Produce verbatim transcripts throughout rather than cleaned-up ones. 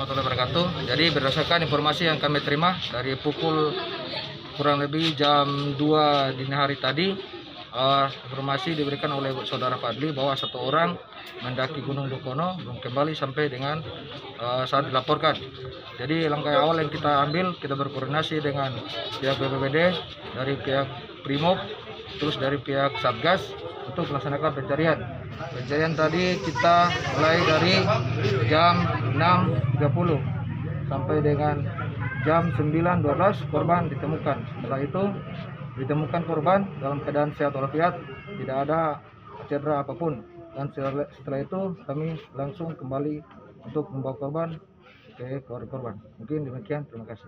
warahmatullahi wabarakatuh. Jadi berdasarkan informasi yang kami terima dari pukul kurang lebih jam dua dini hari tadi, uh, informasi diberikan oleh saudara Fadli bahwa satu orang mendaki Gunung Dukono belum kembali sampai dengan uh, saat dilaporkan. Jadi langkah awal yang kita ambil, kita berkoordinasi dengan pihak B P B D, dari pihak Primob, terus dari pihak Satgas untuk melaksanakan pencarian. Pencarian tadi kita mulai dari jam enam tiga puluh sampai dengan jam sembilan dua belas korban ditemukan. Setelah itu ditemukan korban dalam keadaan sehat walafiat, tidak ada cedera apapun. Dan setelah itu kami langsung kembali untuk membawa korban ke keluarga korban. Mungkin demikian, terima kasih.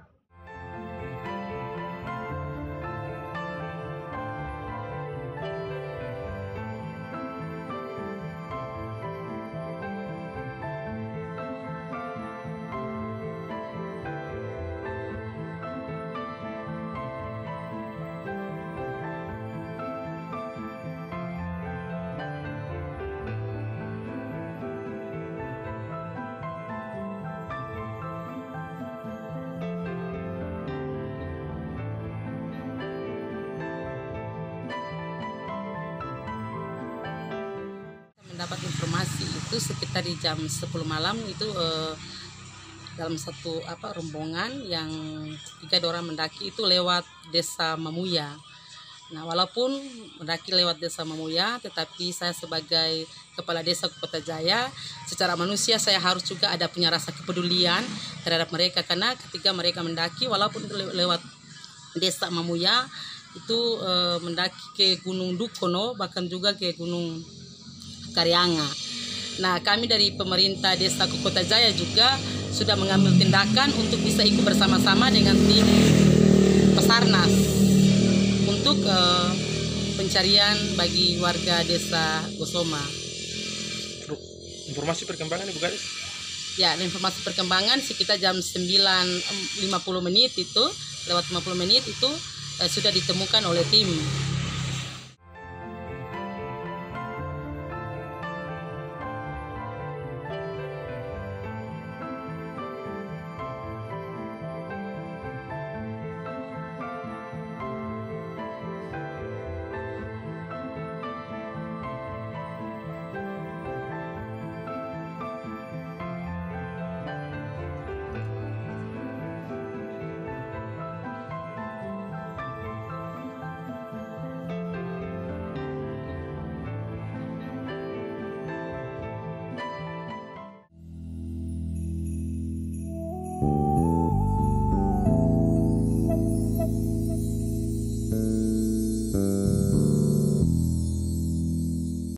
Mendapat informasi itu sekitar di jam sepuluh malam itu eh, dalam satu apa rombongan yang tiga orang mendaki itu lewat Desa Mamuya. Nah, walaupun mendaki lewat Desa Mamuya, tetapi saya sebagai kepala desa Kota Jaya, secara manusia saya harus juga ada punya rasa kepedulian terhadap mereka, karena ketika mereka mendaki walaupun lewat Desa Mamuya itu eh, mendaki ke Gunung Dukono, bahkan juga ke Gunung Karyanga. Nah, kami dari pemerintah Desa Kota Jaya juga sudah mengambil tindakan untuk bisa ikut bersama-sama dengan tim Basarnas untuk uh, pencarian bagi warga Desa Gosoma. Informasi perkembangan Ibu Gadis? Ya, informasi perkembangan sekitar jam sembilan lima puluh menit itu, lewat lima puluh menit itu uh, sudah ditemukan oleh tim